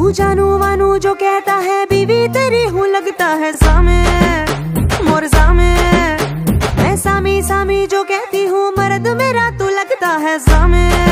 तू जानू वानू जो कहता है बीवी तेरी हूँ लगता है सामे मोर सामे। मैं सामी सामी जो कहती हूँ मर्द मेरा तू लगता है सामे।